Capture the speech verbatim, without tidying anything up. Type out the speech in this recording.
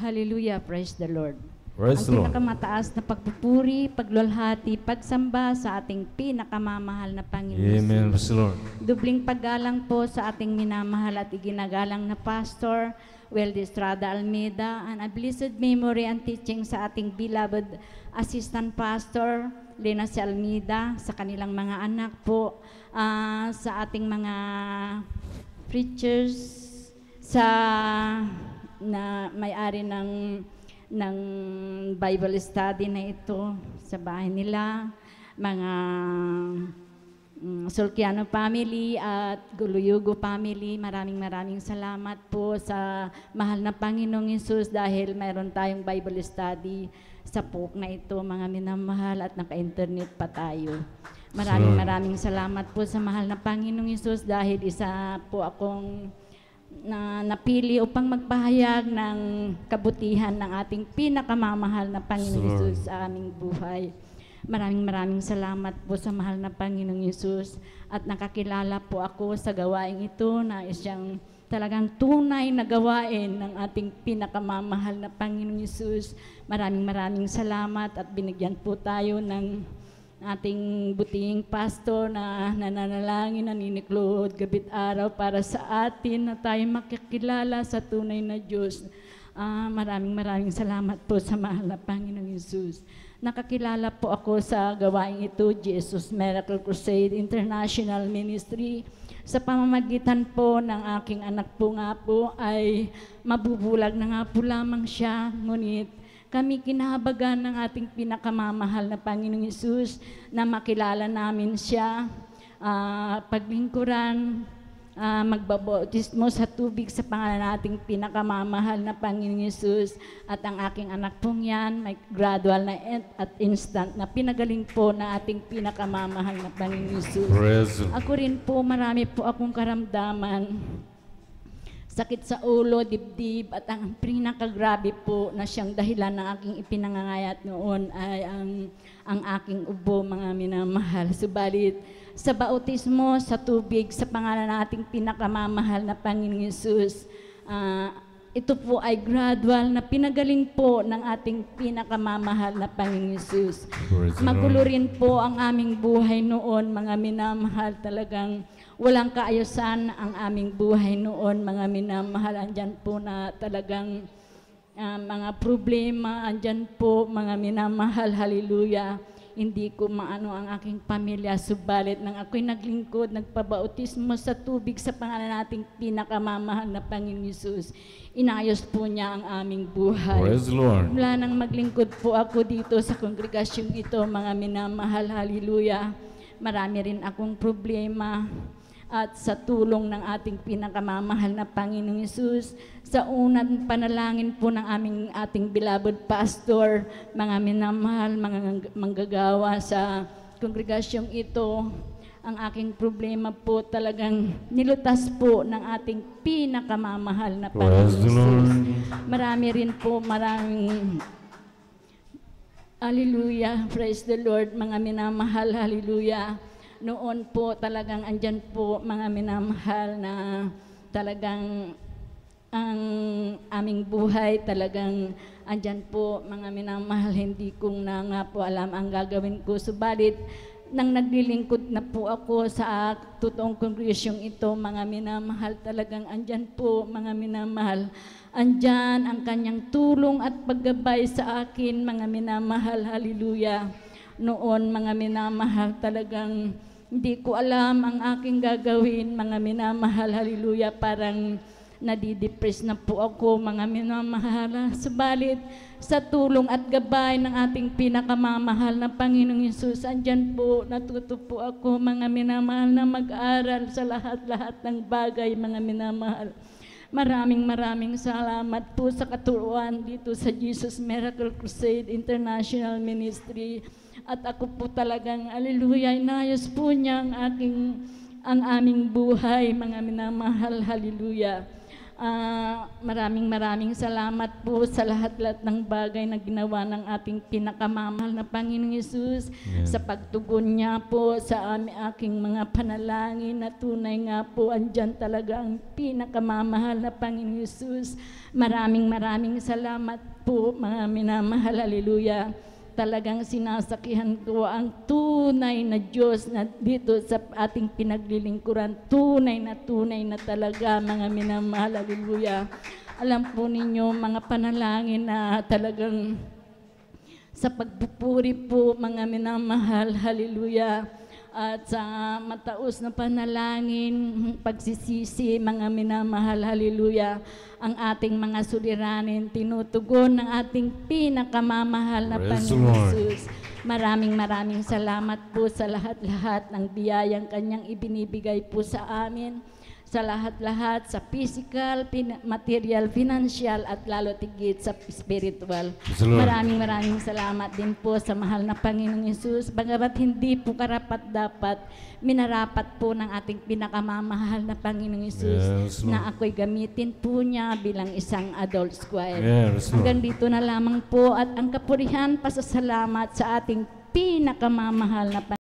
Hallelujah, praise the Lord. Praise the Ang Lord. pinakamataas na pagpupuri, paglulhati, pagsamba sa ating pinakamamahal na Panginoon Amen. Praise Jesus. the Lord. Dubling paggalang po sa ating minamahal at iginagalang na Pastor Weldy Estrada Almeida, and a blessed memory and teaching sa ating beloved Assistant Pastor Lena C. Almeida, sa kanilang mga anak po, ah, sa ating mga preachers, sa na may-ari ng ng Bible study na ito sa bahay nila, mga um, Sulkiano family at Guluyugo family. Maraming maraming salamat po sa mahal na Panginoong Hesus dahil mayroon tayong Bible study sa P O C na ito, mga minamahal, at naka-internet pa tayo. Maraming maraming salamat po sa mahal na Panginoong Hesus dahil isa po akong na napili upang magpahayag ng kabutihan ng ating pinakamamahal na Panginoong Hesus sa aming buhay. Maraming maraming salamat po sa mahal na Panginoong Hesus, at nakakilala po ako sa gawain ito na isang talagang tunay na gawain ng ating pinakamamahal na Panginoong Hesus. Maraming maraming salamat, at binigyan po tayo ng ating butihing pastor na nananalangin, naniniklod gabit araw para sa atin na tayo makikilala sa tunay na Diyos. Uh, maraming maraming salamat po sa mahal na Panginoong Hesus. Nakakilala po ako sa gawain ito, Jesus Miracle Crusade International Ministry. Sa pamamagitan po ng aking anak po nga po ay mabubulag na nga po lamang siya, ngunit kami kinahabagan ng ating pinakamamahal na Panginoong Hesus na makilala namin siya, uh, paglingkuran, uh, magbabautismo sa tubig sa pangalan nating pinakamamahal na Panginoong Hesus. At ang aking anak pong yan, may gradual na at instant na pinagaling po na ating pinakamamahal na Panginoong Hesus. Ako rin po, marami po akong karamdaman. Sakit sa ulo, dibdib, at ang pinakagrabe po na siyang dahilan ng aking ipinangangayat noon ay ang, ang aking ubo, mga minamahal. Subalit, sa bautismo, sa tubig, sa pangalan nating pinakamamahal na Panginoong Hesus, uh, ito po ay gradual na pinagaling po ng ating pinakamamahal na Panginoong Hesus. Magulo rin po ang aming buhay noon, mga minamahal, talagang walang kaayusan ang aming buhay noon, mga minamahal. Andyan po na talagang uh, mga problema, andyan po, mga minamahal, hallelujah. Hindi ko maano ang aking pamilya, subalit nang ako'y naglingkod, nagpabautismo sa tubig sa pangalan nating pinakamamahal na Panginoong Hesus, inayos po niya ang aming buhay. Praise the Lord. Mula nang maglingkod po ako dito sa kongregasyong ito, mga minamahal, hallelujah, marami rin akong problema. At sa tulong ng ating pinakamamahal na Panginoong Hesus, sa unang panalangin po ng aming ating beloved pastor, mga minamahal, mga manggagawa sa kongregasyong ito, ang aking problema po talagang nilutas po ng ating pinakamamahal na Panginoong Hesus. Marami rin po, maraming hallelujah, praise the Lord, mga minamahal, hallelujah. Noon po talagang andyan po, mga minamahal, na talagang ang aming buhay talagang andyan po, mga minamahal, hindi ko na nga po alam ang gagawin ko. Subalit, nang naglilingkod na po ako sa totoong kongregasyong ito, mga minamahal, talagang andyan po, mga minamahal, andyan ang kanyang tulong at paggabay sa akin, mga minamahal, hallelujah. Noon, mga minamahal, talagang hindi ko alam ang aking gagawin, mga minamahal, hallelujah. Parang nadidepress na po ako, mga minamahal. Subalit, sa tulong at gabay ng ating pinakamamahal na Panginoong Hesus, andyan po, natuto po ako, mga minamahal, na mag-aral sa lahat-lahat ng bagay, mga minamahal. Maraming maraming salamat po sa katuruan dito sa Jesus Miracle Crusade International Ministry. At ako po talagang, hallelujah, inayos po niya ang aking, ang aming buhay, mga minamahal, hallelujah. Ah, maraming maraming salamat po sa lahat-lahat ng bagay na ginawa ng ating pinakamamahal na Panginoong Hesus, Amen. sa pagtugon niya po sa aming aking mga panalangin na tunay nga po andyan talaga ang pinakamamahal na Panginoong Hesus. Maraming maraming salamat po mga minamahal. Hallelujah. Talagang sinasakihan ko ang tunay na Diyos na dito sa ating pinaglilingkuran. Tunay na tunay na talaga mga minamahal. Hallelujah. Alam po ninyo mga panalangin na talagang sa pagpupuri po mga minamahal. Hallelujah. At sa mataos na panalangin, pagsisisi mga minamahal. Hallelujah. Ang ating mga suliranin, tinutugon ng ating pinakamamahal na Praise the Panginoon Lord. Jesus. Maraming maraming salamat po sa lahat-lahat ng biyayang kanyang ibinibigay po sa amin. Sa lahat-lahat, sa physical, pin- material, financial, at lalo tigit sa spiritual. Praise the Lord. Maraming maraming salamat din po sa mahal na Panginoong Hesus. Bagamat hindi po karapat-dapat, minarapat po ng ating pinakamamahal na Panginoong Hesus Yes, Lord. na ako'y gamitin po niya bilang isang adult squire. Yes, Lord. Hanggang dito na lamang po at ang kapurihan, pasasalamat sa ating pinakamamahal na Panginoong